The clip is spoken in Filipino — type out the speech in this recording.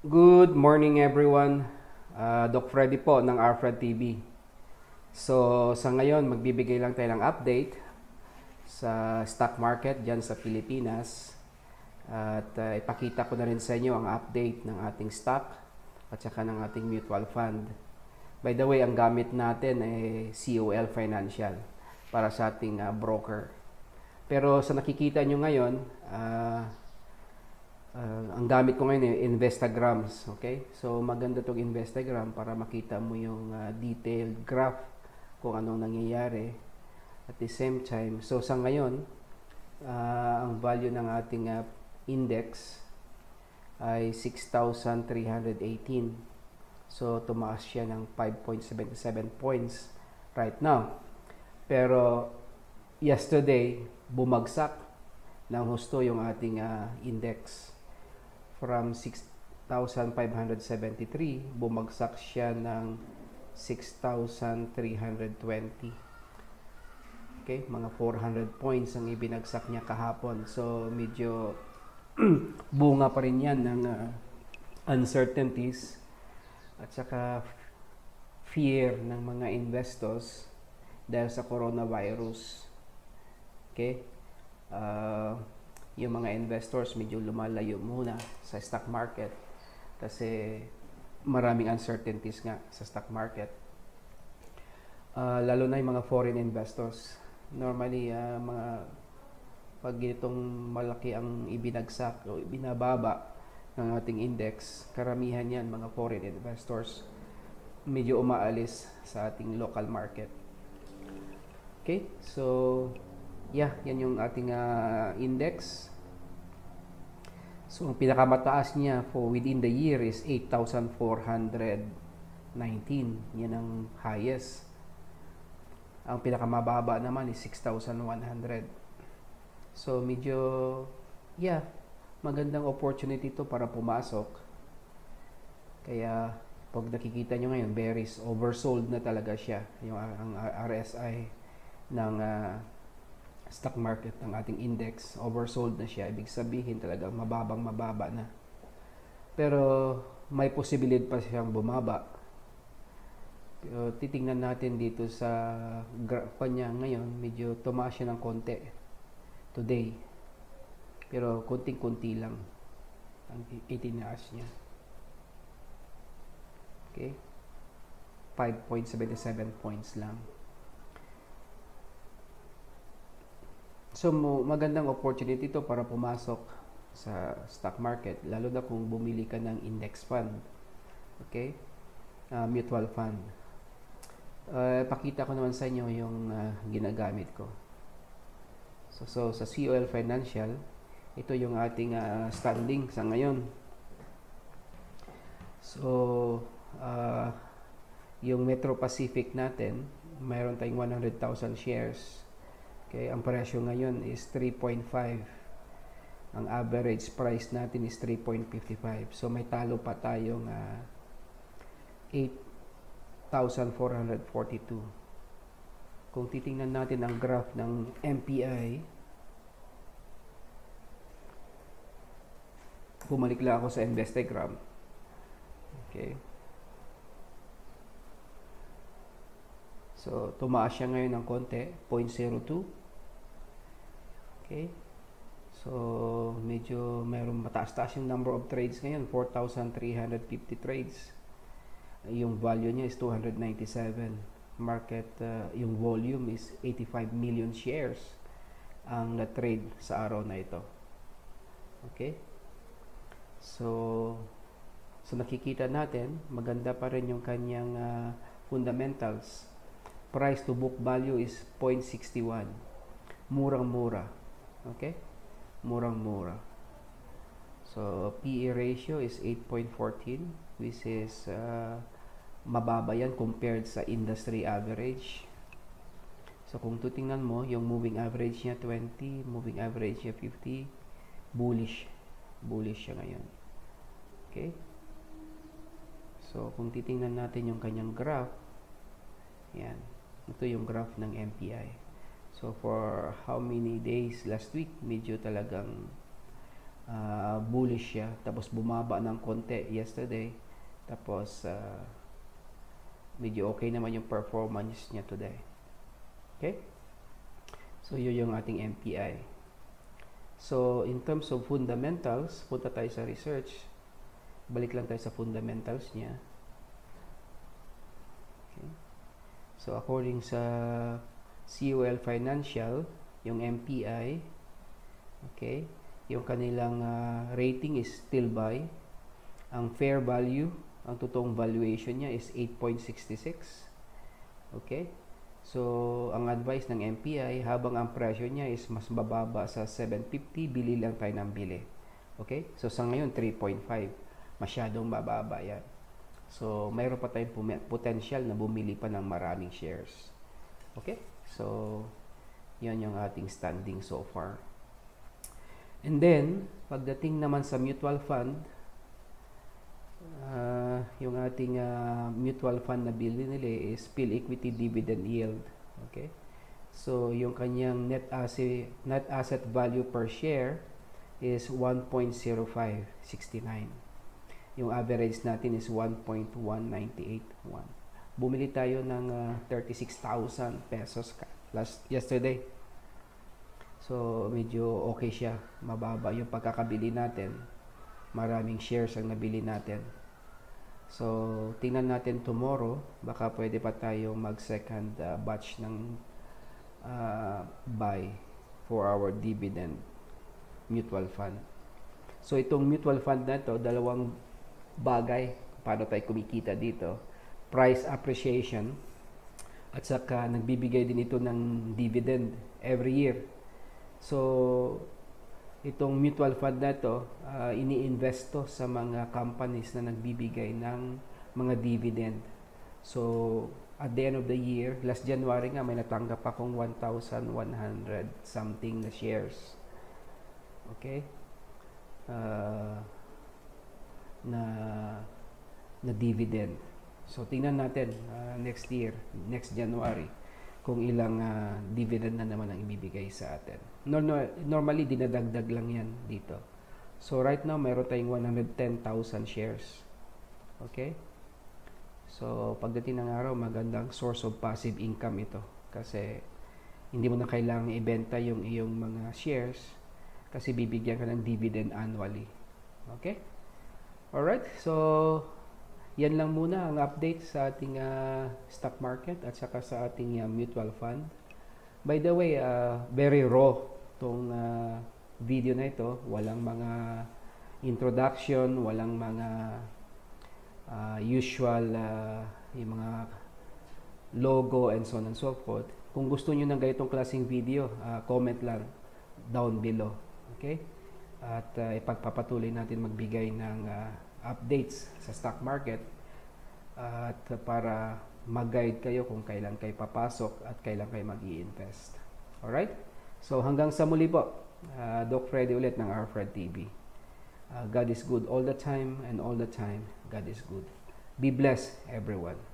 Good morning everyone. Doc Freddy po ng Arfred TV. So sa ngayon magbibigay lang tayo ng update sa stock market dyan sa Pilipinas. At ipakita ko na rin sa inyo ang update ng ating stock at saka ng ating mutual fund. By the way, ang gamit natin ay COL Financial para sa ating broker. Pero sa nakikita nyo ngayon, ang gamit ko ngayon Instagrams, okay? So maganda tong Instagram para makita mo yung detailed graph kung anong nangyayari at the same time. So sa ngayon, ang value ng ating index ay 6,318. So tumaas siya ng 5.77 points right now. Pero yesterday, bumagsak ng husto yung ating index. From 6,573, bumagsak siya ng 6,320. Okay, mga 400 points ang ibinagsak niya kahapon. So, medyo bunga pa rin yan ng uncertainties at saka fear ng mga investors dahil sa coronavirus. Okay? Yung mga investors medyo lumalayo muna sa stock market kasi maraming uncertainties nga sa stock market. Lalo na yung mga foreign investors. Normally, pag itong malaki ang ibinagsak o ibinababa ng ating index, karamihan yan mga foreign investors medyo umaalis sa ating local market. Okay, so yeah, yan yung ating index. So, ang pinakamataas niya for within the year is 8,419. Yan ang highest. Ang pinakamababa naman is 6,100. So, medyo, yeah, magandang opportunity to para pumasok. Kaya, pag nakikita nyo ngayon, bearish, oversold na talaga siya. Yung ang RSI ng stock market ng ating index, oversold na siya. Ibig sabihin talaga mababa na. Pero may posibilidad pa siyang bumaba. Pero titingnan natin dito sa graph niya ngayon, medyo tumaas siya ng konti today. Pero konting-kunti lang ang itinaas niya. Okay? 5.77 points lang. So, magandang opportunity to para pumasok sa stock market, lalo na kung bumili ka ng index fund. Okay? Mutual fund. Pakita ko naman sa inyo yung ginagamit ko. So, sa COL Financial, ito yung ating standing sa ngayon. So, yung Metro Pacific natin, mayroon tayong 100,000 shares. Okay, ang presyo ngayon is 3.5. Ang average price natin is 3.55. So may talo pa tayong 8,442. Kung titingnan natin ang graph ng MPI, bumalik lang ako sa Instagram. Okay. So tumaas siya ngayon ng konti, 0.02. Okay. So, medyo mayroong mataas-taas yung number of trades ngayon, 4,350 trades. Yung value niya is 297. Market, yung volume is 85 million shares ang na-trade sa araw na ito. Okay? So nakikita natin, maganda pa rin yung kanyang fundamentals. Price to book value is 0.61. Murang-mura. Okay? Murang-mura. So, PE ratio is 8.14, which is mababa yan compared sa industry average. So, kung tutingnan mo, yung moving average niya 20, moving average niya 50, bullish. Bullish siya ngayon. Okay? So, kung titingnan natin yung kanyang graph, yan. Ito yung graph ng MPI. So, for how many days last week, medyo talagang bullish siya, tapos bumaba ng konti yesterday, tapos medyo okay naman yung performance niya today. Okay, so yun yung ating MPI. So in terms of fundamentals, punta tayo sa research, balik lang tayo sa fundamentals niya. Okay. So according sa COL Financial, yung MPI, okay, yung kanilang rating is still buy. Ang fair value, ang totoong valuation niya is 8.66. Okay? So, ang advice ng MPI, habang ang presyo niya is mas bababa sa 750, bili lang tayo ng bili. Okay? So, sa ngayon, 3.5. Masyadong bababa yan. So, mayroon pa tayong potential na bumili pa ng maraming shares. Okay? So, yan yung ating standing so far. And then, pagdating naman sa mutual fund, yung ating mutual fund na bili nila is Phil Equity Dividend Yield. Okay? So, yung kanyang net asset value per share is 1.0569. Yung average natin is 1.1981. Bumili tayo ng 36,000 pesos yesterday. So, medyo okay siya. Mababa yung pagkakabili natin. Maraming shares ang nabili natin. So, tingnan natin tomorrow. Baka pwede pa tayo mag-second batch ng buy for our dividend mutual fund. So, itong mutual fund na ito, dalawang bagay paano tayo kumikita dito. Price appreciation at saka nagbibigay din ito ng dividend every year. So, itong mutual fund na ito, ini-invest to sa mga companies na nagbibigay ng mga dividend. So, at the end of the year, last January nga, may natanggap akong 1,100 something na shares. Okay? Na dividend. So, tingnan natin next year, next January, kung ilang dividend na naman ang ibibigay sa atin. Normally, dinadagdag lang yan dito. So, right now, meron tayong 110,000 shares. Okay? So, pagdating ng araw, magandang source of passive income ito. Kasi, hindi mo na kailangang ibenta yung iyong mga shares kasi bibigyan ka ng dividend annually. Okay? Alright, so, yan lang muna ang update sa ating stock market at saka sa ating mutual fund. By the way, very raw tong video na ito. Walang mga introduction, walang mga usual yung mga logo and so on and so forth. Kung gusto nyo ng ganitong klaseng video, comment lang down below. Okay? At ipagpapatuloy natin magbigay ng updates sa stock market at para mag-guide kayo kung kailan kayo papasok at kailan kayo mag-i-invest. Alright? So hanggang sa muli po, Doc Freddy ulit ng rFred TV. God is good all the time and all the time God is good. Be blessed everyone.